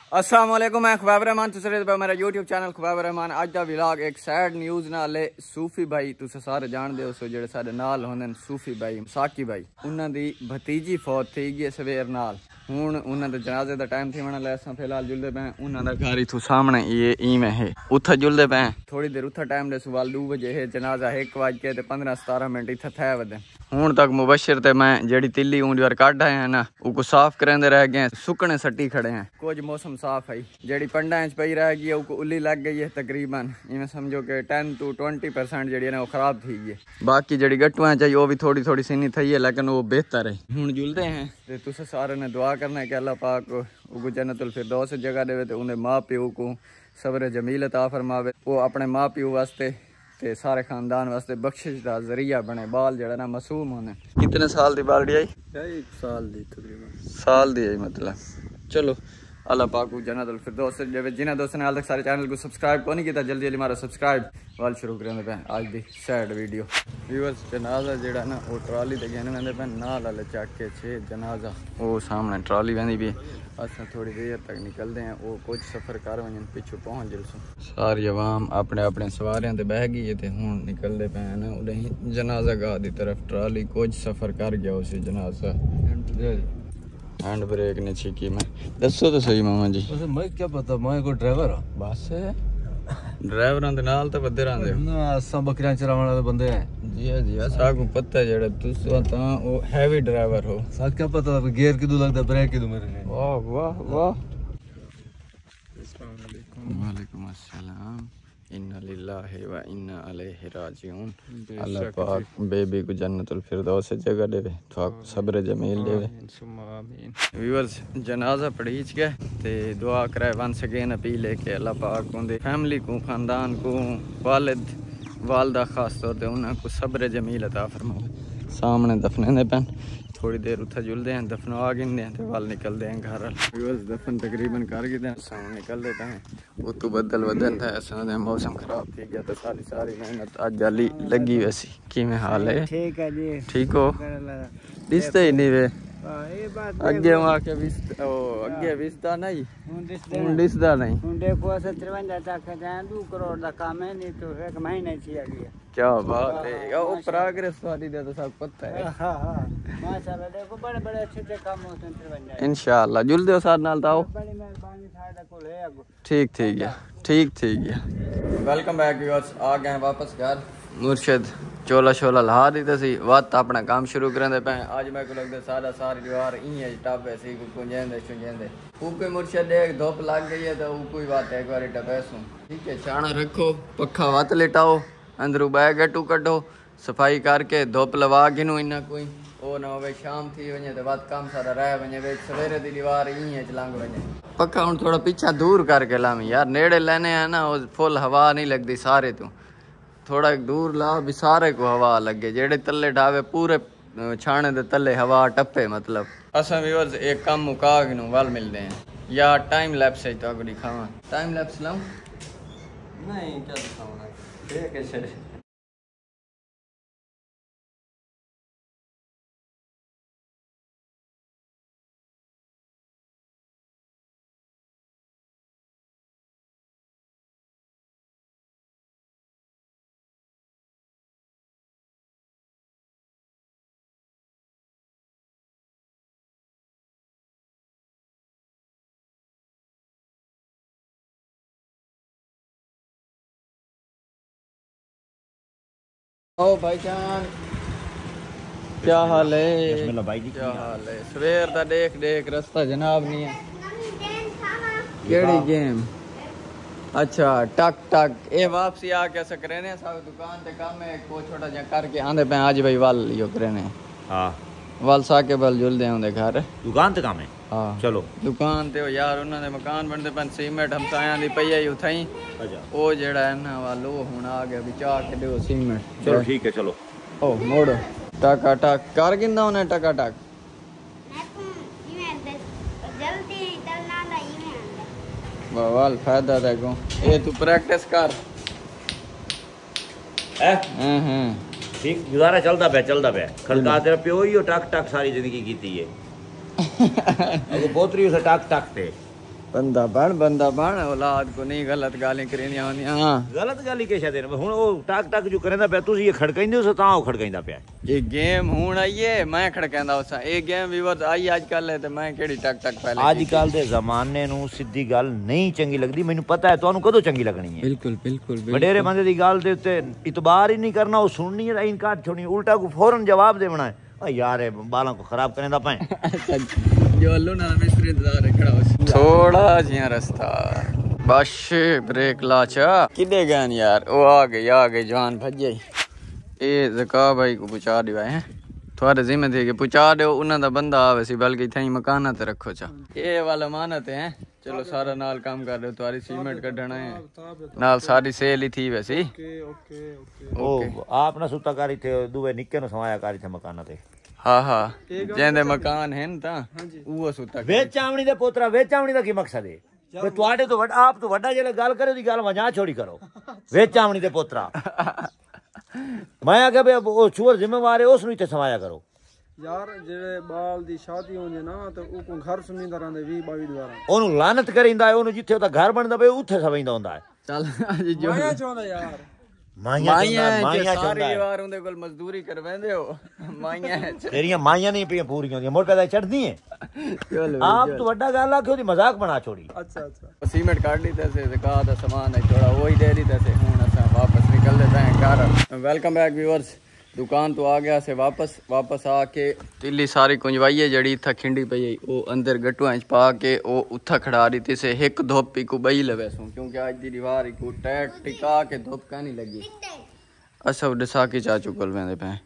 अस्सलाम वालेकुम, मैं खुबाब रहमान तुस मेरा यूट्यूब चैनल खुबाब रहमान। अज का व्लॉग एक सैड न्यूज़ नाल है। सूफी भाई तुस सारे जानते हो सो जेडे साडे नाल होंदे सूफी भाई साकी भाई, उन्हां दी भतीजी फौत थी गई सवेर नाल। हुण उन्हां दे जनाजे दा टाइम थी वना ले फिलहाल जुलदे पे उन्हां दा घर इथों सामने ये इवें है उत्थे जुलदे पे। थोड़ी देर उत्थे टाइम दे सुवाल 2 बजे है, जनाजा 1:15-17 इत्थे थे वदे। हुण तक मुबशर ते मैं जेड़ी तिल्ली ऊंजवर काट आए हैं ना उको साफ करेंदे रह गए, सुकने सट्टी खड़े हैं। कुछ मौसम साफ है, जेड़ी पंडा इंच पई रह गई है उको उल्ली लग गई है तकरीबन। इवें समझो कि 10 to 20% जेड़ी है ना वो खराब थी गई है। बाकी जेड़ी गट्टुआं चाहिए वो भी थोड़ी थोड़ी सीनी थी है, लेकिन वो बेहतर है। हुण जुलदे हैं ते तुस सारे ने दुआ करना है कि अल्लाह पाक उको जन्नतुल फिरदौस जगह देवे ते उन्हें माँ प्यो को सब्र जमील अता फरमावे। वो अपने माँ प्यो वास्ते ते सारे खानदान वास्ते बख्शिश का जरिया बने। बाल जड़ा ना मासूम होने। कितने साल दी बालड़ी आई? 1 साल दी तकरीबन साल दी आई मतलब। चलो अल्लाह पाक को जन्नतुल फिरदौस देवे। जिन्हें दोस्तों ने हाल तक सारे चैनल को सब्सक्राइब को नहीं किया जल्दी जल्दी मारो सब्सक्राइब। वाल शुरू करें पे आज दी सैड वीडियो। व्यूअर्स जनाजा जेड़ा ना वो ट्राली ते गहने वेंदे पे नाल वाले चक के 6 जनाजा वो सामने ट्राली वेंदी भी। अस थोड़ी देर तक निकलते हैं, वो कुछ सफ़र कर वजन पिछू पहुँच जलसों। सारी आवाम अपने अपने सवारियां ते बह गई है, हुण निकलते पे ना उन्हें जनाजा गाह की तरफ। ट्राली कुछ सफ़र कर गया उस जनाजा। हैंड ब्रेक ने छिकी। मैं दसो तो सही मामा जी। मैं क्या पता, मैं कोई ड्राइवर हाँ बस ड्राइवरां दे नाल तो बदे रहंदे हो। असां बकरियां चरावण वाले बंदे हैं। जी सा को पता है जेड़ा तुस तां ओ हैवी ड्राइवर हो। सा क्या पता गियर किदू लगदा ब्रेक किदू मेरे ने। वाह वाह वाह। अस्सलाम वालेकुम। वालेकुम अस्सलाम। इन्ना लिल्लाहि व इन्ना अलैहि राजिऊन। अल्लाह पाक बेबी को जन्नतुल फिरदौस जगह देवे, तो सब्र जमील देवे। व्यूअर्स जनाजा पढ़ीच गए ते दुआ करे वंस अगेन अपील है कि अल्लाह पाक उनके फैमिली को खानदान को वालिद वालदा खास तौर पे उन्हें को सब्र जमील अता फरमावे। सामने दफने दे पैन थोड़ी देर उत्थे जुलते हैं, दफनवा गिनते हैं तो वाल निकलते हैं घर। व्यूअर्स दफन तकरीबन कर गए हैं, निकलते हैं। उतू बदल बदल था ऐसा मौसम खराब थी गया तो सारी मेहनत आज जाली लगी। वैसी किमें हाल है? ठीक है जी। ठीक हो? दिसते ही नहीं वे अगे वहां के अगे विस्ता नहीं दिसदा नहीं। देखो 53 तक 2 करोड़ का काम है नहीं तो 1 महीने थी गया। क्या बात है, वो प्रोग्रेस वाली दे तो सब पता है। हां माशाल्लाह देखो बड़े बड़े अच्छे काम होते हैं। इंशाल्लाह जुल दो साथ नाल ताओ। बड़ी मेहरबानी साडा कोल है। ठीक है ठीक है। वेलकम बैक व्यूअर्स, आ गए वापस घर। मुर्शिद चोला शोला ला दी सी वत अपना काम शुरू करेंदे पे। आज मैं को लगदा सारी दीवार इं टप ऐसी कुंजेंदे छुंजेंदे ऊपर मुर्शिद देख धूप लग गई है तो ऊपर बात एक बार टपेसू। ठीक है छाना रखो, पक्खा वत लिटाओ, अंदरू बैग गट्टू कड्डो, सफाई करके धूप लवा गिनू। इन्ना कोई ओ ना होवे शाम थी वने तो वत काम सारा रह वने वे सवेरे दी दीवार इं लंघ वने। पक्का हुण थोड़ा पीछा दूर करके लामी यार, नेड़े लेने है ना वो फुल हवा नहीं लगती सारे तू। थोड़ा दूर ला भी सारे को हवा लगे, जेड़े तले ढावे पूरे छाने दे तले हवा टप्पे। मतलब असा व्यूअर्स एक काम मुका गिनू वाल मिलते हैं या टाइम लैप्स है तो दिखावा। टाइम लैप्स लाऊं? नहीं क्या दिखाऊंगा, ठीक है। ओ भाईजान क्या हाल है? भाई जी क्या हाल है? सवेर दा देख देख रास्ता जनाब नहीं है। केड़ी गेम? अच्छा टक टक ये वापसी आ के सकरे ने सब दुकान ते काम है को छोटा जा करके आंदे पे आज भाई वाल यो करे ने। हां वाल साके बल जुलदे होंदे घर दुकान ते काम है। हां चलो दुकान ते यार उन्हां दे मकान बनदे पन सीमेंट हमसायां दी पई आई उथाई। अच्छा ओ जेड़ा है ना वालो हुन आ गया बिचा के दो सीमेंट। चलो ठीक है चलो। ओ मोड़ो टका टक कर गिंदा होने टका टक वाल फायदा देखो ये तू प्रैक्टिस कर। ठीक गुजारा चलता पे खलका तेरा प्यो ही टक टक सारी जिंदगी कीती है। अगो पोतरी उसे टक टक थे बंदा बन औलाद को नहीं गलत गालें करेनियां होंदियां। गलत गाल ही केशा देन हुन ओ टक टक जो करेंदा पे तुसी ये खड़काइंदे हो तां ओ खड़काइंदा पे ये गेम हुन आई है मैं खड़कांदा उसा ये गेम व्यूअर्स आई आजकल है ते मैं केड़ी टक टक पहले आजकल दे जमाने नु सीधी गल नहीं चंगी लगदी मैनू पता है तुहानू कदों चंगी लगनी है बिल्कुल बिल्कुल वडेरे बंदे दी गल दे उत्ते इतबार ही नहीं करना ओ सुननी है इनकार छोड़नी उल्टा को फौरन जवाब देवना है ओ यार ये बालों को खराब करेंदा पे जो अल्लू नाल मिस्त्री इंतजार रखड़ा हो थोड़ा जिया रास्ता बस ब्रेक लाचा किदे गन यार ओ आ गई जान भजे ए ज़का भाई को पूछा दिया है थोड़े जिम्मे थे कि पूछा दो उन्हां दा बंदा आवे सी बल्कि थई मकाना ते रखो चा ये वाला मानत है चलो सारा नाल काम कर रहे हो तुम्हारी सीमेंट कढना है नाल सारी सेल ही थी वैसी ओ आप ना सुता करी थे दुवे निक्के नु समाया करी थे मकाना ते हाँ जेंदे मकान है ता वो सुता वे चावणी दे पोतरा वे चावणी दा की मकसद है वे तुआडे तो आप तो वड्डा जेले गल करे दी गल वजा छोड़ी करो वे चावणी दे पोतरा मैं आगे बे ओ छुअर जिम्मेवार है उसनु ते समाया करो यार जेड़े बाल दी शादी होंदी ना तो उको घर सुनींदा रहंदे 20-22 द्वारा ओनु लानत करिंदा है ओनु जिथे ओदा घर बनदा पे उथे सवेंदा होंदा है चल आज जो माया चोंदा यार माइया सारी वार उनदे कोल मजदूरी करवेंदे हो माइया तेरियां माइया नहीं पे पूरी होंदी मोर पैदा चढ़दी है चलो आप तो वड्डा गल आखे ओदी मजाक बना छोड़ी अच्छा सीमेंट काट ली तैसे ज़का दा सामान है थोड़ा वही दे दी तैसे हुन असा वापस निकल लेते हैं घर वेलकम बैक व्यूअर्स दुकान तो आ गया से वापस आके तिल्ली सारी कुंजवाइए जड़ी इत्था खिंडी पई ओ अंदर गट्टुआं च पा के ओ उत्था खड़ा दी थे से एक धोप को बई लवे सू क्योंकि आज दी दीवार को टैट टिका के धोप का नहीं लगी असा साकी चाचू कोल वेंदे पे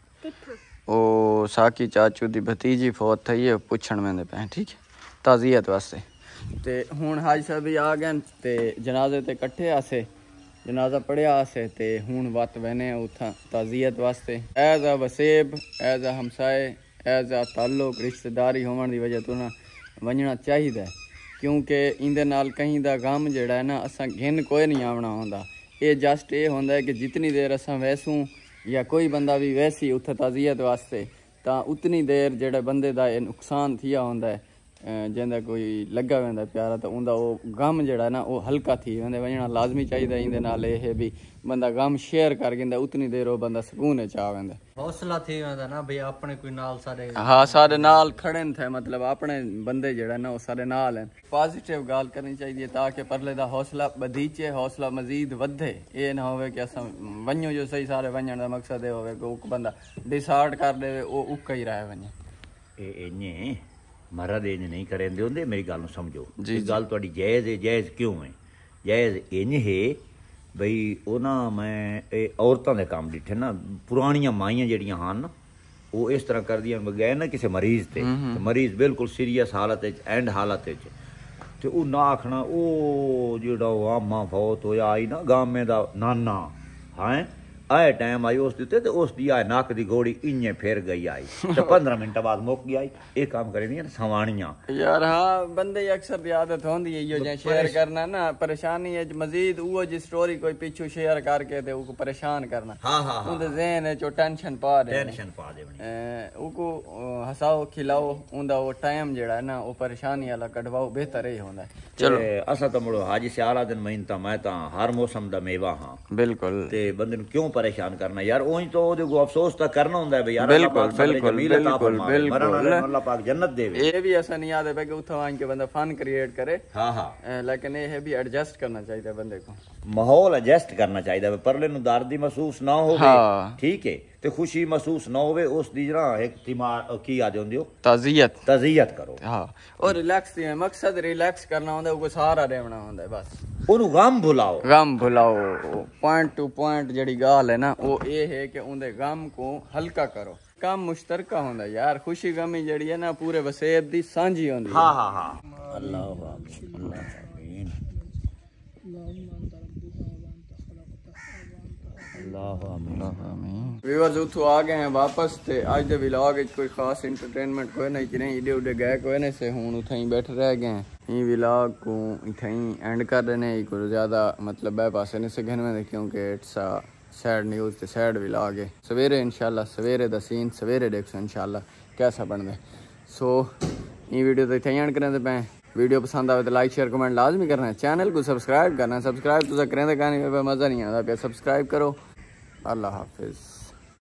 ओ साकी चाचू दी भतीजी फौत थई है पुछण वेंदे पे ठीक है ताज़ियत वास्ते ते हुन हाज साहब भी आ गए ते जनाजे ते इकट्ठे आसे जनाजा पढ़िया आसे ते हुन वत वहने उथा ताज़ियत वास्ते एज आ वसेब एज आ हमसाए एज आ ताल्लुक रिश्तेदारी होने की वजह तो ना वजना चाहिए क्योंकि इंदे नाल कहीं दा गम जड़ा है ना असा घिन कोई नहीं आवना होंदा ये जस्ट ये होंदा है कि जितनी देर असा वैसूं या कोई बंदा भी वैसी उथा ताज़ियत वास्ते ता उतनी देर जड़ा बंदे दा नुकसान थिया होंदा है जिंदा कोई लगा वेंदा प्यारा तो उनका वो गम जड़ा ना वो हल्का थी वेंदे वजना लाजमी चाहिए इंदे नाल ये भी बंदा गम शेयर कर गिंदा उतनी देर वो बंदा सुकून च आ वेंदा हौसला थी वेंदा ना भाई अपने कोई नाल सारे हाँ सारे नाल खड़े थे मतलब अपने बंदे जड़ा ना वो सारे नाल हैं पॉजिटिव गाल करनी चाहिए ताकि परले दा हौसला बधीचे हौसला मजीद वधे ये ना होवे कि असां वन्यो जो सही सारे वञण दा मकसद ये होवे कि उक बंदा डिसाइड कर देवे वो उक ही रह वञे इन्ने मरद इंज नहीं करेंदे होंदे मेरी गल समझो जी गल तुहाडी जायज़ है जायज़ क्यों है जायज़ इंज है बई ओ ना मैं औरतां दे काम डिठे ना पुरानियां माइयां जेड़ियां हन वो इस तरह कर दियां गए ना किसी मरीज ते मरीज बिल्कुल सीरियस हालत एंड हालत ते वो ना आखना ओ जेड़ा आमा फौत होया आई ना गामे दा नाना हैं आए टाइम आई उस दिते ते उस दी आए नाक दी गोड़ी इन्ने फिर गई आई ते 15 मिनट बाद मुक गई आई ये काम करे नहीं सवाणियां यार हाँ बंदे अक्सर दी आदत होंदी है यो जे शेयर करना ना परेशानी है मजीद वो जी स्टोरी कोई पीछू शेयर करके ते उको परेशान करना हां उनदे ज़हन है जो टेंशन पा दे उको हसाओ खिलाओ उनदा वो टाइम जेड़ा है ना वो परेशानी वाला कढवाओ बेहतर ही होंदा है चलो असा तो मुड़ो हाजी सियाला दिन महीना मैं ता हर मौसम दा मेवा हां बिल्कुल ते बंदे नु क्यों परेशान करना यार ओही तो ओदे को अफसोस ता करना हुंदा है यार बिल्कुल बिल्कुल अल्लाह पाक जन्नत देवे ये भी ऐसा नहीं याद है कि उठा आन के बंदा फन क्रिएट करे हां लेकिन ये है भी एडजस्ट करना चाहिए बंदे को माहौल एडजस्ट करना चाहिए परले नु दर्द महसूस ना होवे ठीक है ते खुशी महसूस ना होवे उस दी जरा एक दिमाग की आदे होंदियो ताज़ियत करो हां और रिलैक्स दी मकसद रिलैक्स करना होंदा उको सहारा देना होंदा है बस ओनु गम भुलाओ पॉइंट टू पॉइंट जड़ी गाल है ना वो ये है कि उनदे गम को हल्का करो काम मुश्तरका होंदा यार खुशी गमी जड़ी है ना पूरे वसेब दी सांझी होंदी हां अल्लाह आमीन व्यूअर्स उठो आ गए हैं वापस ते आज दे व्लॉग विच कोई खास एंटरटेनमेंट कोई नहीं कि नहीं इडे उडे गए कोई नहीं से हुन उथई बैठ रह गए ई व्लॉग को इथई एंड कर देने को ज्यादा मतलब बे पासे नहीं से घन में क्योंकि इट्स अ सैड न्यूज़ ते सैड व्लॉग है सवेरे इंशाल्लाह सवेरे दा सीन सवेरे देखो इंशाल्लाह कैसा बन दे सो ई वीडियो तो इथई एंड करने पे वीडियो पसंद आए तो लाइक शेयर कमेंट लाजमी करना है। चैनल को सब्सक्राइब करना है। सब्सक्राइब तुझा करें तो कहने मज़ा नहीं आता, सब्सक्राइब करो। अल्लाह हाफिज़।